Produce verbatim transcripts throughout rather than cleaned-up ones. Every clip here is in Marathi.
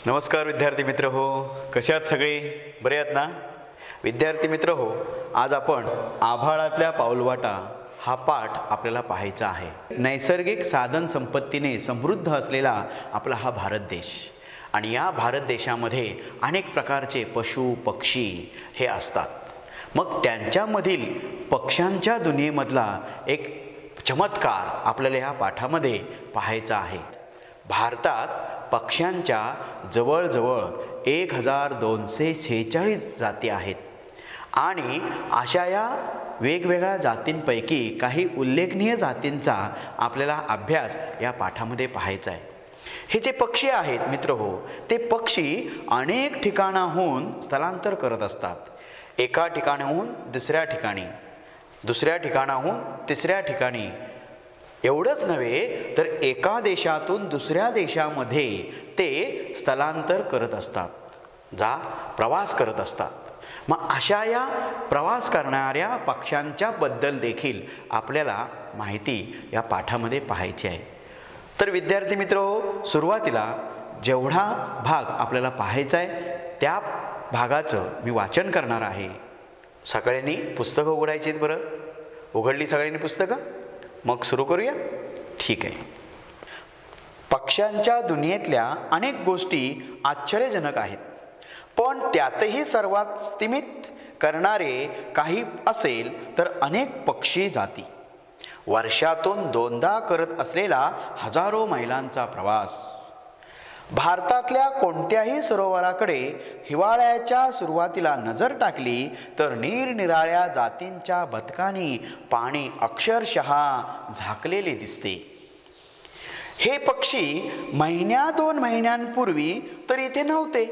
नमस्कार विद्यार्थी मित्र हो, कसे आहात सगळे? बरे आहात ना विद्यार्थी मित्र हो? आज आपण आभाळातल्या पाऊलवाटा हा पाठ आपल्याला पाहायचा आहे. नैसर्गिक साधन संपत्तीने समृद्ध असलेला आपला हा भारत देश आणि या भारत देशामध्ये अनेक प्रकारचे पशु पक्षी हे असतात. मग त्यांच्यामधील पक्ष्यांच्या दुनियेमधला एक चमत्कार आपल्याला ह्या पाठामध्ये पाहायचा आहे. भारतात पक्ष्यांच्या जवळजवळ एक हजार दोनशे शेहेचाळीस जाती आहेत आणि अशा या वेगवेगळ्या जातींपैकी काही उल्लेखनीय जातींचा आपल्याला अभ्यास या पाठामध्ये पाहायचा आहे. हे जे पक्षी आहेत मित्र हो, ते पक्षी अनेक ठिकाणाहून स्थलांतर करत असतात. एका ठिकाणाहून दुसऱ्या ठिकाणी, दुसऱ्या ठिकाणाहून तिसऱ्या ठिकाणी. एवढंच नव्हे तर एका देशातून दुसऱ्या देशामध्ये ते स्थलांतर करत असतात, जा प्रवास करत असतात. मग अशा या प्रवास करणाऱ्या पक्ष्यांच्या बद्दल देखील आपल्याला माहिती या पाठामध्ये पाहायची आहे. तर विद्यार्थी मित्र, सुरुवातीला जेवढा भाग आपल्याला पाहायचा आहे त्या भागाचं मी वाचन करणार आहे. सगळ्यांनी पुस्तकं उघडायची आहेत. बरं, उघडली सगळ्यांनी पुस्तकं? मग सुरू करूया. ठीक आहे. पक्ष्यांच्या दुनियेतल्या अनेक गोष्टी आश्चर्यजनक आहेत, पण त्यातही सर्वात स्तिमित करणारे काही असेल तर अनेक पक्षी जाती. वर्षातून दोनदा करत असलेला हजारो मैलांचा प्रवास. भारतातल्या कोणत्याही सरोवराकडे हिवाळ्याच्या सुरुवातीला नजर टाकली तर निरनिराळ्या जातींच्या बदकांनी पाणी अक्षरशः झाकलेले दिसते. हे पक्षी महिन्या दोन महिन्यांपूर्वी तर इथे नव्हते.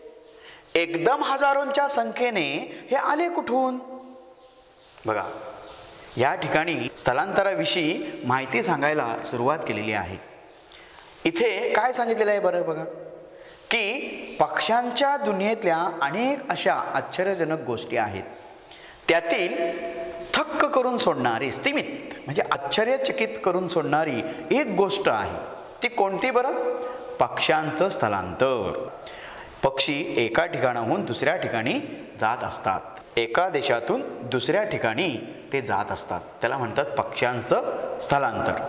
एकदम हजारोंच्या संख्येने हे आले कुठून? बघा, या ठिकाणी स्थलांतराविषयी माहिती सांगायला सुरुवात केलेली आहे. इथे काय सांगितलेलं आहे बरं बघा, की पक्ष्यांच्या दुनियेतल्या अनेक अशा आश्चर्यजनक गोष्टी आहेत. त्यातील थक्क करून सोडणारी, स्तिमित म्हणजे आश्चर्यचकित करून सोडणारी एक गोष्ट आहे. ती कोणती बरं? पक्ष्यांचं स्थलांतर. पक्षी एका ठिकाणाहून दुसऱ्या ठिकाणी जात असतात. एका देशातून दुसऱ्या ठिकाणी ते जात असतात. त्याला म्हणतात पक्ष्यांचं स्थलांतर.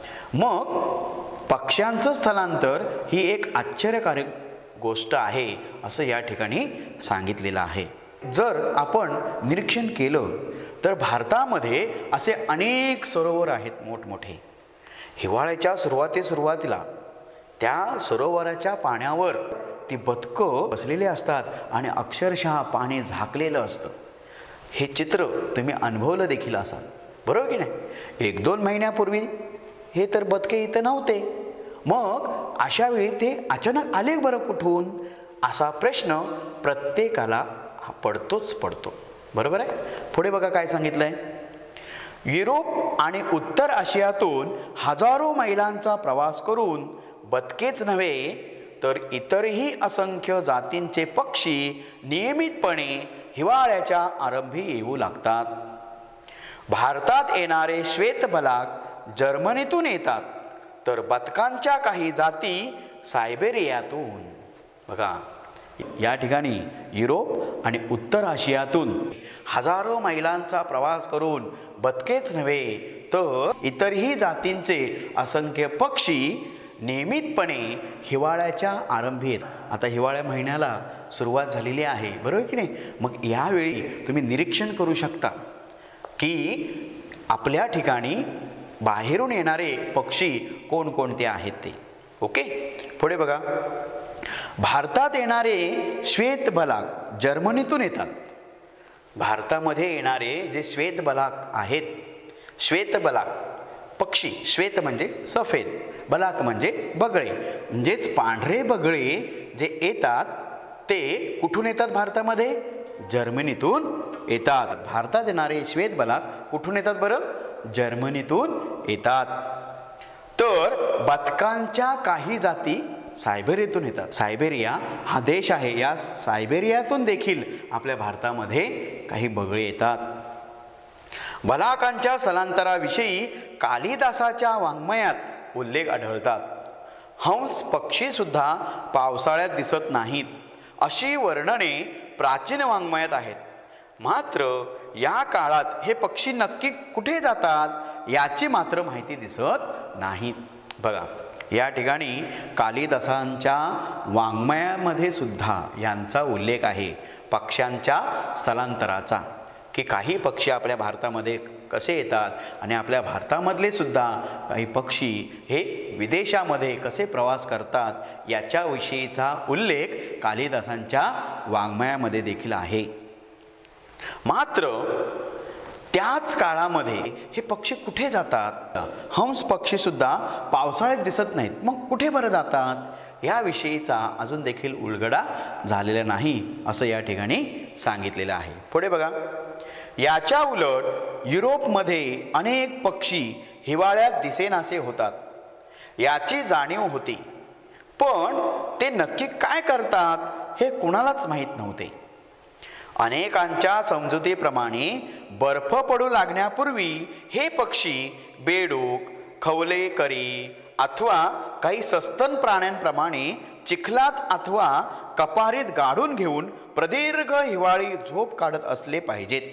मग पक्ष्यांचं स्थलांतर ही एक आश्चर्यकारक गोष्ट आहे असं या ठिकाणी सांगितलेलं आहे. जर आपण निरीक्षण केलं तर भारतामध्ये असे अनेक सरोवर आहेत मोठमोठे. हिवाळ्याच्या सुरुवाती सुरुवातीला त्या सरोवराच्या पाण्यावर ती बदकं बसलेली असतात आणि अक्षरशः पाणी झाकलेलं असतं. हे चित्र तुम्ही अनुभवलं देखील असाल, बरोबर की नाही? एक दोन महिन्यापूर्वी हे तर बदके इथं नव्हते. मग अशा वेळी ते अचानक आले बरं कुठून, असा प्रश्न प्रत्येकाला पडतोच पडतो. बरोबर आहे? पुढे बघा काय सांगितलंय. युरोप आणि उत्तर आशियातून हजारो मैलांचा प्रवास करून बदकेच नव्हे तर इतरही असंख्य जातींचे पक्षी नियमितपणे हिवाळ्याच्या आरंभी येऊ लागतात. भारतात येणारे श्वेतबलाक जर्मनीतून येतात, तर बदकांच्या काही जाती सायबेरियातून. बघा, या ठिकाणी युरोप आणि उत्तर आशियातून हजारो मैलांचा प्रवास करून बदकेच नव्हे तर इतरही जातींचे असंख्य पक्षी नियमितपणे हिवाळ्याच्या आरंभी येतात. आता हिवाळ्या महिन्याला सुरुवात झालेली आहे, बरोबर की नाही? मग यावेळी तुम्ही निरीक्षण करू शकता की आपल्या ठिकाणी बाहेरून येणारे पक्षी कोणकोणते आहेत ते. ओके, पुढे बघा. भारतात येणारे श्वेतबलाक जर्मनीतून येतात. भारतामध्ये येणारे जे श्वेतबलाक आहेत, श्वेतबलाक पक्षी, श्वेत म्हणजे सफेद, बलाक म्हणजे बगळे, म्हणजेच पांढरे बगळे जे येतात ते कुठून येतात भारतामध्ये? जर्मनीतून येतात. भारतात येणारे श्वेतबलाक कुठून येतात बरं? जर्मनीतून येतात. तर बदकांच्या काही जाती सायबेरियातून येतात. सायबेरिया हा देश आहे. या सायबेरियातून देखील आपल्या भारतामध्ये काही बगळे येतात. बलाकांच्या स्थलांतराविषयी कालिदासाच्या वाङ्मयात उल्लेख आढळतात. हंस पक्षीसुद्धा पावसाळ्यात दिसत नाहीत अशी वर्णने प्राचीन वाङ्मयात आहेत. मात्र या काळात हे पक्षी नक्की कुठे जातात याची मात्र माहिती दिसत नाहीत. बघा, या ठिकाणी कालिदासांच्या वाङ्मयामध्ये सुद्धा यांचा उल्लेख आहे पक्ष्यांच्या स्थलांतराचा, की काही पक्षी आपल्या भारतामध्ये कसे येतात आणि आपल्या भारतामधले सुद्धा काही पक्षी हे विदेशामध्ये कसे प्रवास करतात याच्याविषयीचा उल्लेख कालिदासांच्या वाङ्मयामध्ये देखील आहे. मात्र त्याच काळामध्ये हे पक्षी कुठे जातात? हंस पक्षीसुद्धा पावसाळ्यात दिसत नाहीत, मग कुठे बरं जातात याविषयीचा अजून देखील उलगडा झालेला नाही असं या ठिकाणी सांगितलेलं आहे. पुढे बघा, याच्या उलट युरोपमध्ये अनेक पक्षी हिवाळ्यात दिसेनासे होतात याची जाणीव होती, पण ते नक्की काय करतात हे कुणालाच माहीत नव्हते. अनेकांच्या समजुतीप्रमाणे बर्फ पडू लागण्यापूर्वी हे पक्षी बेडूक, खवलेकरी अथवा काही सस्तन प्राण्यांप्रमाणे चिखलात अथवा कपारीत गाडून घेऊन प्रदीर्घ हिवाळी झोप काढत असले पाहिजेत.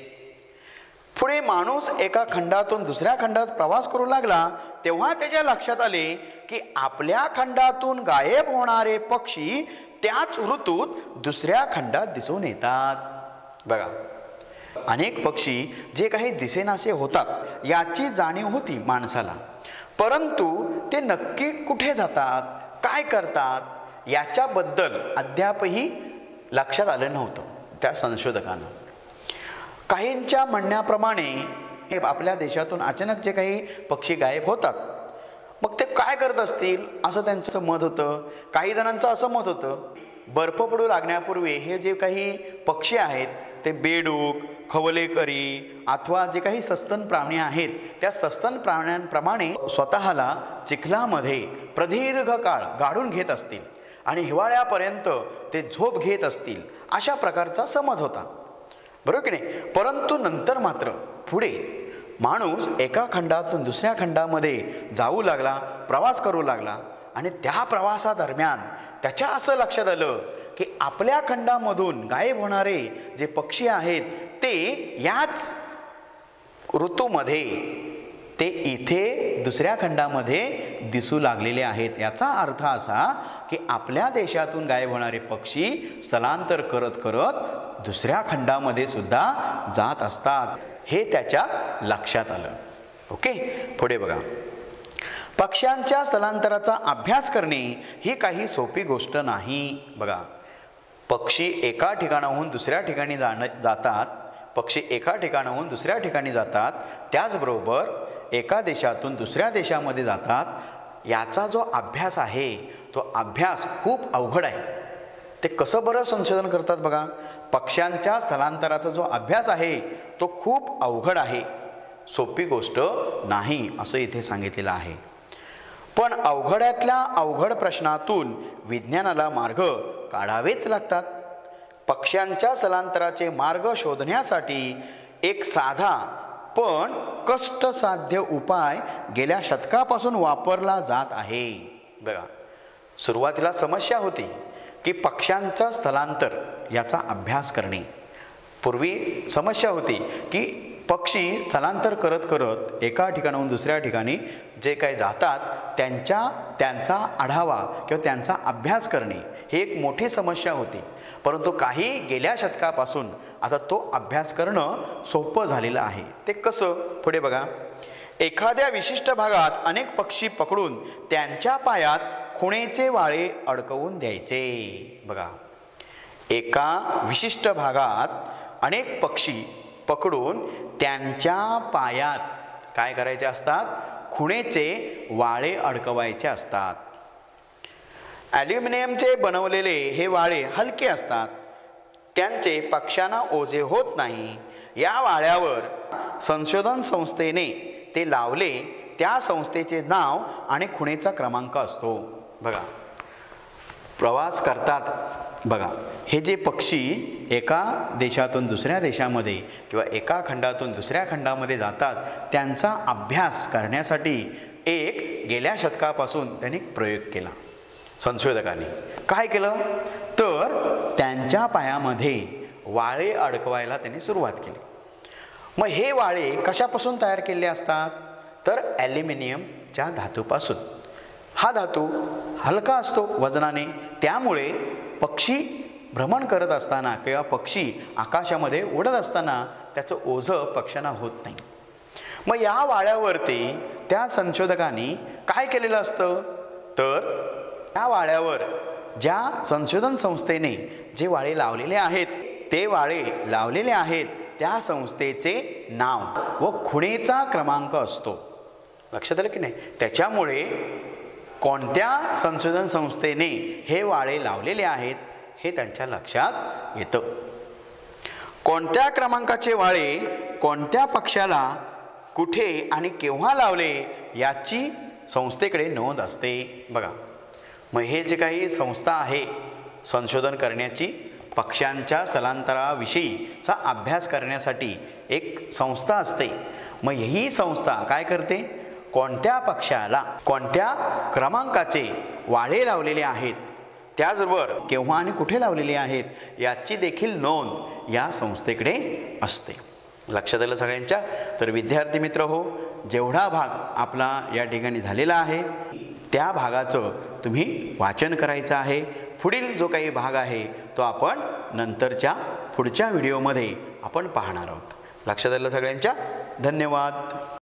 पुढे माणूस एका खंडातून दुसऱ्या खंडात प्रवास करू लागला तेव्हा त्याच्या लक्षात आले की आपल्या खंडातून गायब होणारे पक्षी त्याच ऋतूत दुसऱ्या खंडात दिसून येतात. बघा, अनेक पक्षी जे काही दिसेनासे होतात याची जाणीव होती माणसाला, परंतु ते नक्की कुठे जातात, काय करतात याच्याबद्दल अद्यापही लक्षात आलं नव्हतं त्या संशोधकांना. काहींच्या म्हणण्याप्रमाणे आपल्या देशातून अचानक जे काही पक्षी गायब होतात मग ते काय करत असतील असं त्यांचं मत होतं. काही जणांचं असं मत होतं बर्फ पडू लागण्यापूर्वी हे जे काही पक्षी आहेत ते बेडूक, खवलेकरी अथवा जे काही सस्तन प्राणी आहेत त्या सस्तन प्राण्यांप्रमाणे स्वतःला चिखलामध्ये प्रदीर्घ काळ गाडून घेत असतील आणि हिवाळ्यापर्यंत ते झोप घेत असतील अशा प्रकारचा समज होता, बरोबर की नाही. परंतु नंतर मात्र पुढे माणूस एका खंडातून दुसऱ्या खंडामध्ये जाऊ लागला, प्रवास करू लागला आणि त्या प्रवासादरम्यान त्याच्या असं लक्षात आलं की आपल्या खंडामधून गायब होणारे जे पक्षी आहेत ते याच ऋतूमध्ये ते इथे दुसऱ्या खंडामध्ये दिसू लागलेले आहेत. याचा अर्थ असा की आपल्या देशातून गायब होणारे पक्षी स्थलांतर करत करत दुसऱ्या खंडामध्ये सुद्धा जात असतात हे त्याच्या लक्षात आलं. ओके, पुढे बघा, पक्ष्यांच्या स्थलांतराचा अभ्यास करणे ही काही सोपी गोष्ट नाही. बघा, पक्षी एका ठिकाणाहून दुसऱ्या ठिकाणी जाण जातात पक्षी एका ठिकाणाहून दुसऱ्या ठिकाणी जातात त्याचबरोबर एका देशातून दुसऱ्या देशामध्ये जातात. याचा जो अभ्यास आहे तो अभ्यास खूप अवघड आहे. ते कसं बरं संशोधन करतात बघा, पक्ष्यांच्या स्थलांतराचा जो अभ्यास आहे तो खूप अवघड आहे, सोपी गोष्ट नाही असं इथे सांगितलेलं आहे. पण अवघड्यातल्या अवघड प्रश्नातून विज्ञानाला मार्ग काढावेच लागतात. पक्ष्यांच्या स्थलांतराचे मार्ग शोधण्यासाठी एक साधा पण कष्टसाध्य उपाय गेल्या शतकापासून वापरला जात आहे. बघा, सुरुवातीला समस्या होती की पक्ष्यांचं स्थलांतर याचा अभ्यास करणे. पूर्वी समस्या होती की पक्षी स्थलांतर करत करत एका ठिकाणाहून दुसऱ्या ठिकाणी जे काही जातात त्यांच्या त्यांचा आढावा किंवा त्यांचा अभ्यास करणे ही एक मोठी समस्या होती. परंतु काही गेल्या शतकापासून आता तो अभ्यास करणं सोपं झालेलं आहे. ते कसं? पुढे बघा, एखाद्या विशिष्ट भागात अनेक पक्षी पकडून त्यांच्या पायात खुणेचे वाळे अडकवून द्यायचे. बघा, एका विशिष्ट भागात अनेक पक्षी पकडून त्यांच्या पायात काय करायचे असतात? खुणेचे वाळे अडकवायचे असतात. ॲल्युमिनियमचे बनवलेले हे वाळे हलके असतात, त्यांचे पक्ष्यांना ओझे होत नाही. या वाळ्यावर संशोधन संस्थेने ते लावले त्या संस्थेचे नाव आणि खुणेचा क्रमांक असतो. बघा, प्रवास करतात. बघा, हे जे पक्षी एका देशातून दुसऱ्या देशामध्ये किंवा एका खंडातून दुसऱ्या खंडामध्ये जातात त्यांचा अभ्यास करण्यासाठी एक गेल्या शतकापासून त्यांनी प्रयोग केला. संशोधकांनी काय केलं तर त्यांच्या पायामध्ये वाळे अडकवायला त्यांनी सुरुवात केली. मग हे वाळे कशापासून तयार केलेले असतात तर ॲल्युमिनियमच्या धातूपासून. हा धातू हलका असतो वजनाने, त्यामुळे पक्षी भ्रमण करत असताना किंवा पक्षी आकाशामध्ये उडत असताना त्याचं ओझं पक्ष्यांना होत नाही. मग या वाळ्यावरती त्या संशोधकांनी काय केलेलं असतं तर त्या वाळ्यावर ज्या संशोधन संस्थेने जे वाळे लावलेले आहेत ते वाळे लावलेले आहेत त्या संस्थेचे नाव व खुणेचा क्रमांक असतो. लक्षात आलं की नाही. त्याच्यामुळे कोणत्या संशोधन संस्थेने हे वाळे लावलेले आहेत हे त्यांच्या लक्षात येतं. कोणत्या क्रमांकाचे वाळे कोणत्या पक्ष्याला कुठे आणि केव्हा लावले याची संस्थेकडे नोंद असते. बघा, मग हे जे काही संस्था आहे संशोधन करण्याची, पक्ष्यांच्या स्थलांतराविषयीचा अभ्यास करण्यासाठी एक संस्था असते. मग ही संस्था काय करते, कोणत्या पक्ष्याला कोणत्या क्रमांकाचे वाळे लावलेले आहेत, त्याचबरोबर केव्हा आणि कुठे लावलेले आहेत याची देखील नोंद या संस्थेकडे असते. लक्षात आलं सगळ्यांच्या. तर विद्यार्थी मित्र हो, जेवढा भाग आपला या ठिकाणी झालेला आहे त्या भागाचं तुम्ही वाचन करायचं आहे. पुढील जो काही भाग आहे तो आपण नंतरच्या पुढच्या व्हिडिओमध्ये आपण पाहणार आहोत. लक्षात आलं सगळ्यांच्या. धन्यवाद.